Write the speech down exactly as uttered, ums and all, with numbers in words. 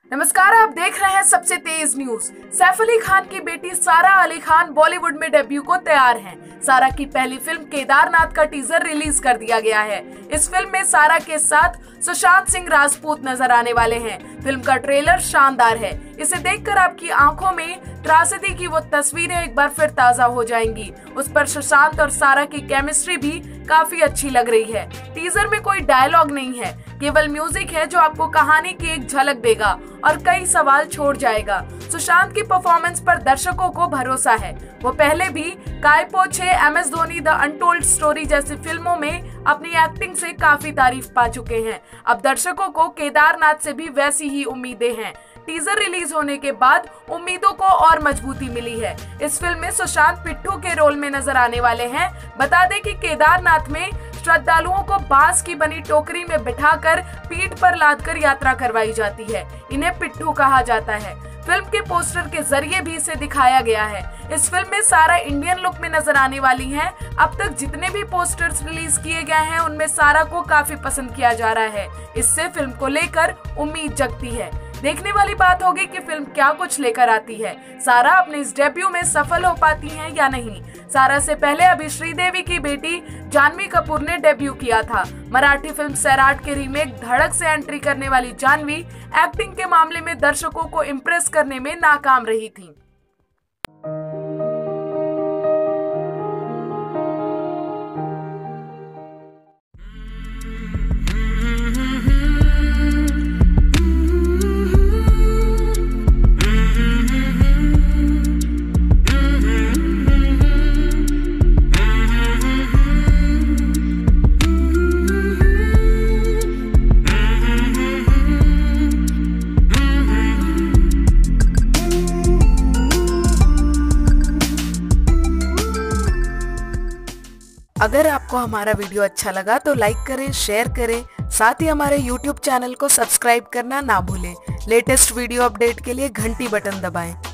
नमस्कार, आप देख रहे हैं सबसे तेज न्यूज। सैफ अली खान की बेटी सारा अली खान बॉलीवुड में डेब्यू को तैयार हैं। सारा की पहली फिल्म केदारनाथ का टीजर रिलीज कर दिया गया है। इस फिल्म में सारा के साथ सुशांत सिंह राजपूत नजर आने वाले हैं। फिल्म का ट्रेलर शानदार है। इसे देखकर आपकी आंखों में त्रासदी की वो तस्वीरें एक बार फिर ताजा हो जाएंगी। उस पर सुशांत और सारा की केमिस्ट्री भी काफी अच्छी लग रही है। टीजर में कोई डायलॉग नहीं है, केवल म्यूजिक है जो आपको कहानी की एक झलक देगा और कई सवाल छोड़ जाएगा। सुशांत की परफॉर्मेंस पर दर्शकों को भरोसा है। वो पहले भी Kai Po Che, M S Dhoni, the untold story जैसी फिल्मों में अपनी एक्टिंग से काफी तारीफ पा चुके हैं। अब दर्शकों को केदारनाथ से भी वैसी ही उम्मीदें हैं। टीजर रिलीज होने के बाद उम्मीदों को और मजबूती मिली है। इस फिल्म में सुशांत पिट्ठू के रोल में नजर आने वाले हैं। बता दें कि केदारनाथ में श्रद्धालुओं को बांस की बनी टोकरी में बिठाकर पीठ पर लादकर यात्रा करवाई जाती है। इन्हें पिट्ठू कहा जाता है। फिल्म के पोस्टर के जरिए भी इसे दिखाया गया है। इस फिल्म में सारा इंडियन लुक में नजर आने वाली हैं। अब तक जितने भी पोस्टर्स रिलीज किए गए हैं उनमें सारा को काफी पसंद किया जा रहा है। इससे फिल्म को लेकर उम्मीद जगती है। देखने वाली बात होगी कि फिल्म क्या कुछ लेकर आती है। सारा अपने इस डेब्यू में सफल हो पाती हैं या नहीं। सारा से पहले अभी श्रीदेवी की बेटी जानवी कपूर ने डेब्यू किया था। मराठी फिल्म सैराट के रीमेक धड़क से एंट्री करने वाली जानवी एक्टिंग के मामले में दर्शकों को इम्प्रेस करने में नाकाम रही थी। अगर आपको हमारा वीडियो अच्छा लगा तो लाइक करें, शेयर करें, साथ ही हमारे यूट्यूब चैनल को सब्सक्राइब करना ना भूलें। लेटेस्ट वीडियो अपडेट के लिए घंटी बटन दबाएं।